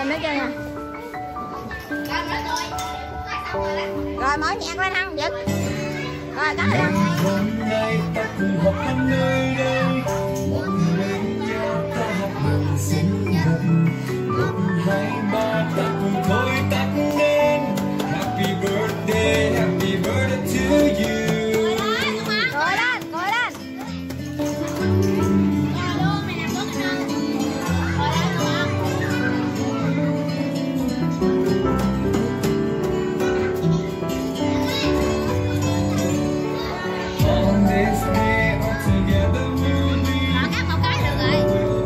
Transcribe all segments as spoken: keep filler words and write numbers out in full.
nữa chưa nha. Rồi mở nhạc lên không Dực. Rồi có rồi. Hôm nay ta cùng họp thăm nơi đây, mọi người bên nhau ta hát mừng sinh nhật. Một hai ba ta cùng thôi tắt nên Happy birthday, happy birthday to you. Ngồi lên, ngồi lên. On this day all together we'll be. Mở cắt một cái được rồi.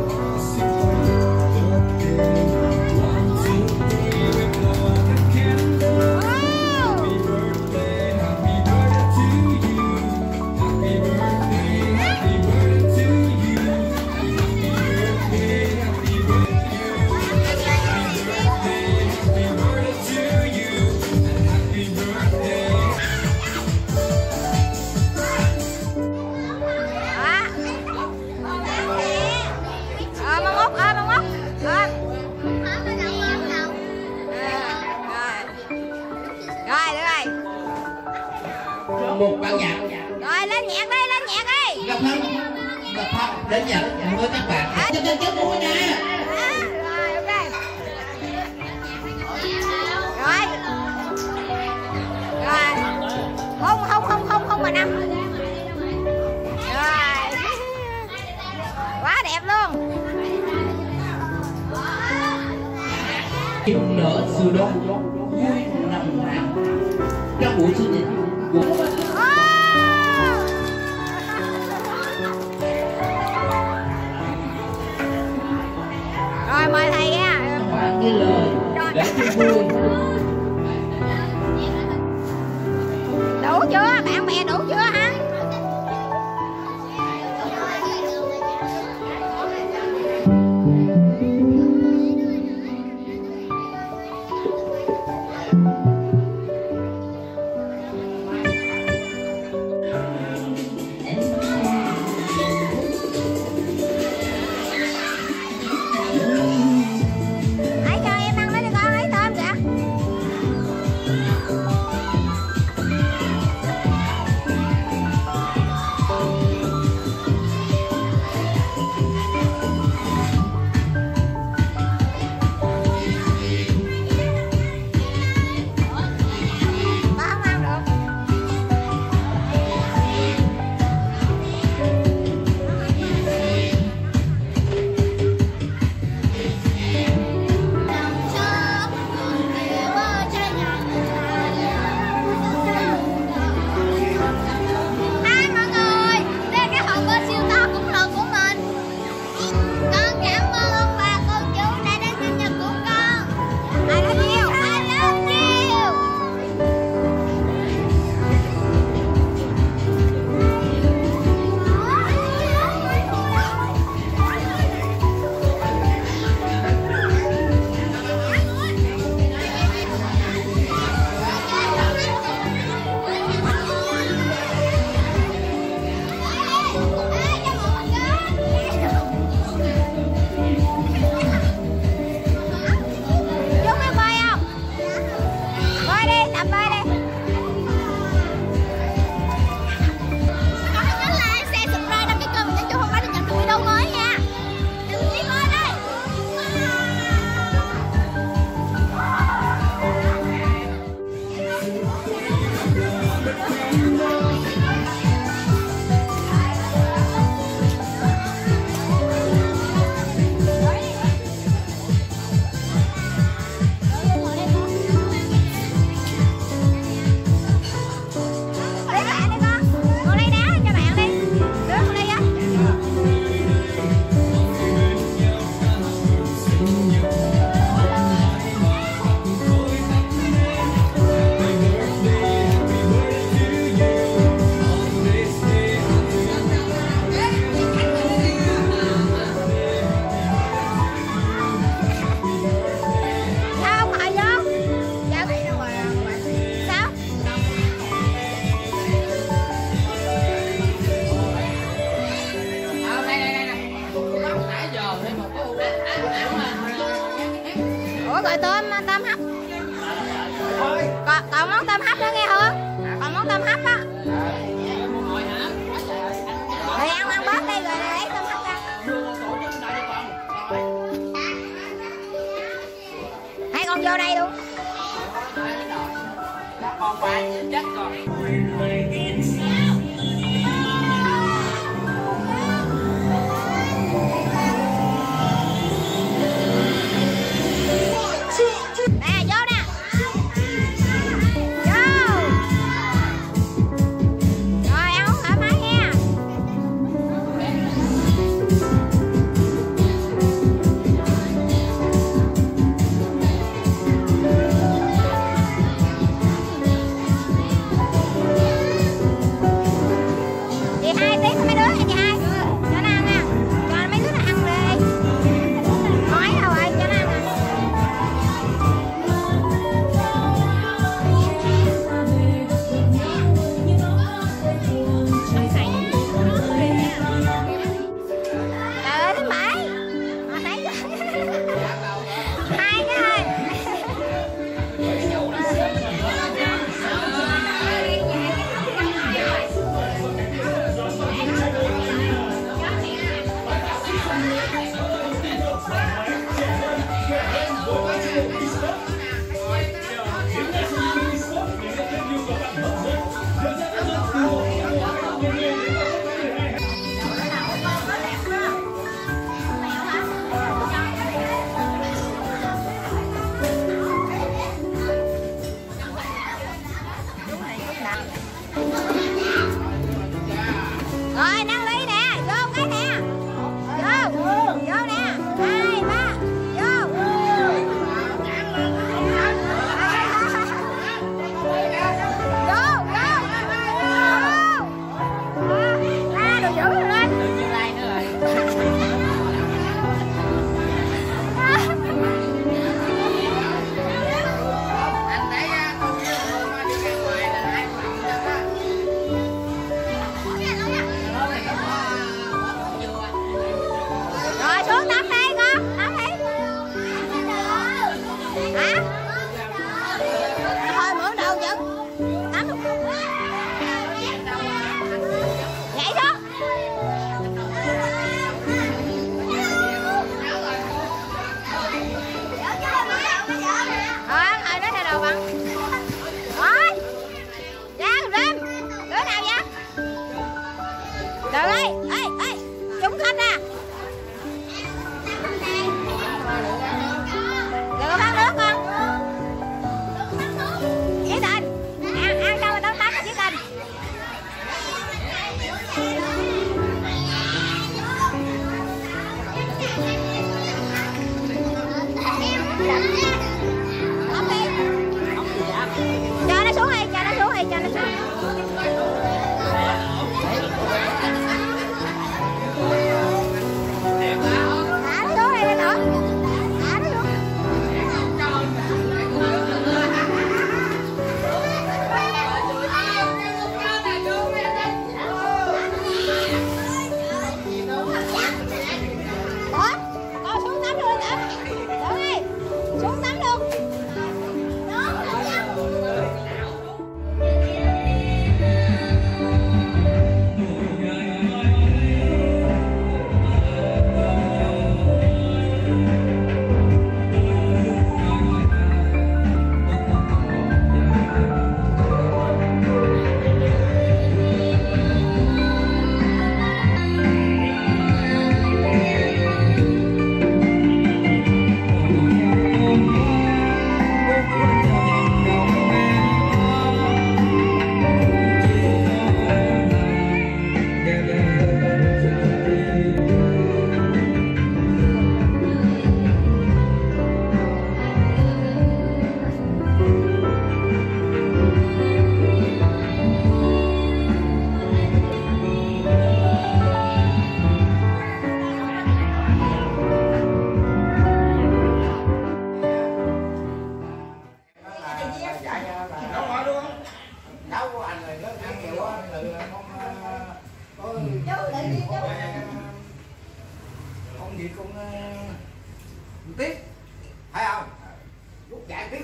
One, two, three, we blow out the candle. Wow. Happy birthday, happy birthday to you. Happy birthday, happy birthday to you. Happy birthday, happy birthday. Happy birthday, happy birthday to you. Happy birthday. Ờ mong mốt, ờ mong mốt. Ờ. Rồi, được rồi. Một bạn nhạc Rồi lên nhạc đi, lên nhạc đi. gặp không gặp không đến nhận với các bạn cho cho cho tôi nè. Rồi, ok. Rồi. Rồi. Không, không, không, không, không mà năm. Rồi. Quá đẹp luôn. Chim nở sự đón vui nồng nàn trong buổi sinh nhật của Rồi mời thầy nha. bạn cái lời để cho vui. Đủ chưa? Bạn bè đủ chưa hả? Hãy cho em ăn lấy đi con, lấy thơm kìa. tôm tôm hấp. Còn, còn món tôm hấp nữa nghe Hương. Còn món tôm hấp á. Rồi ăn ăn bớt đi rồi lấy tôm hấp ra. Hai con vô đây luôn. Còn vài chắc còn. Nè vô nè. Vô. Rồi ăn uống thoải mái nha.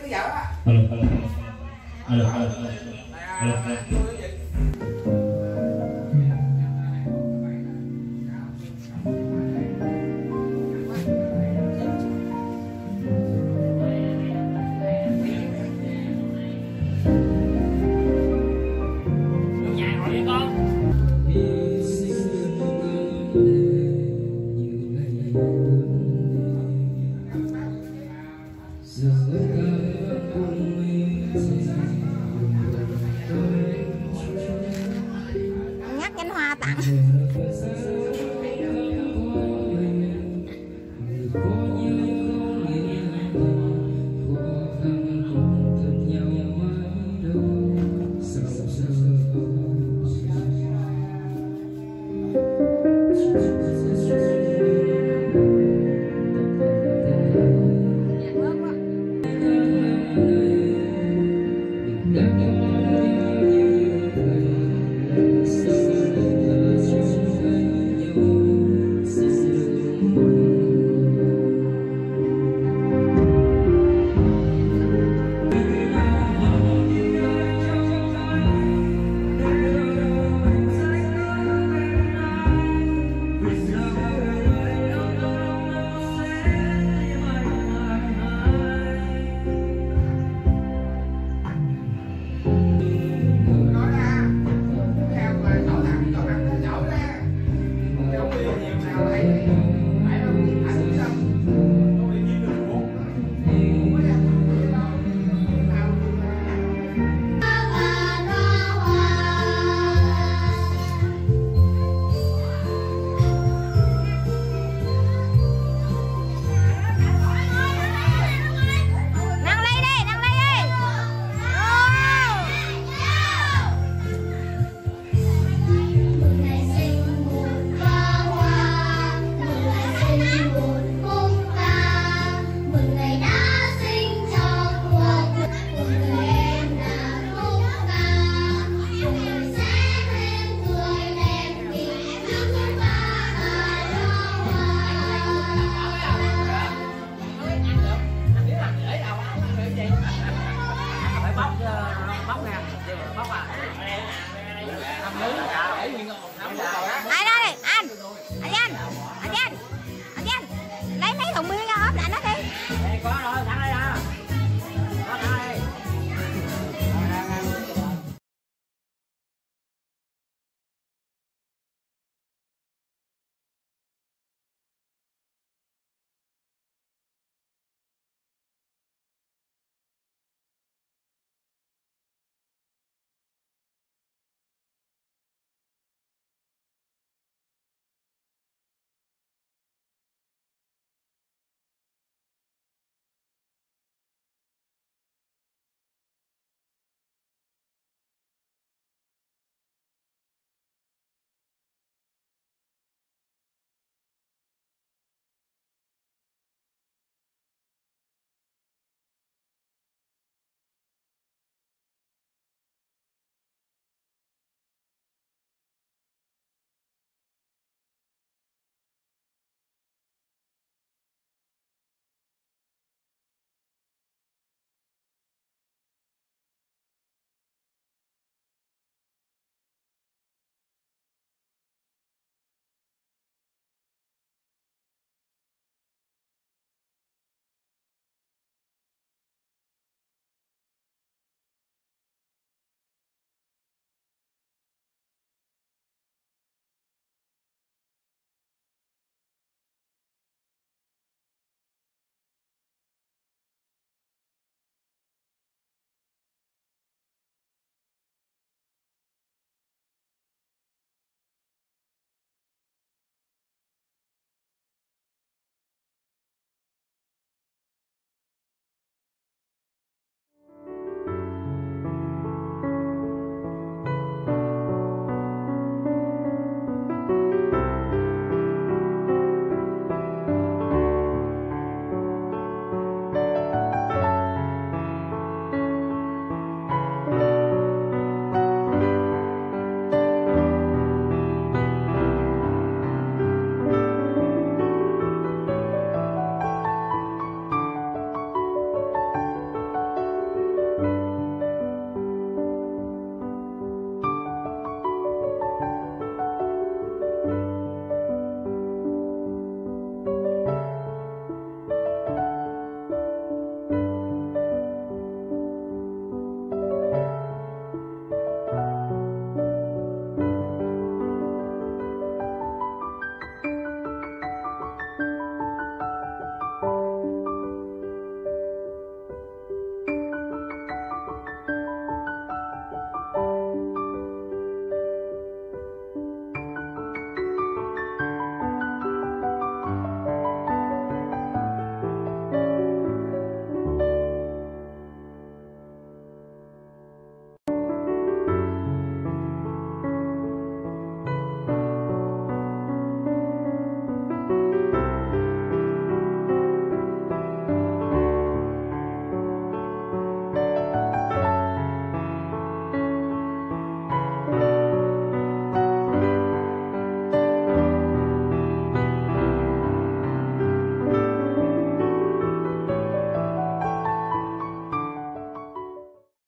alo alo alo alo alo nhắc danh hoa tặng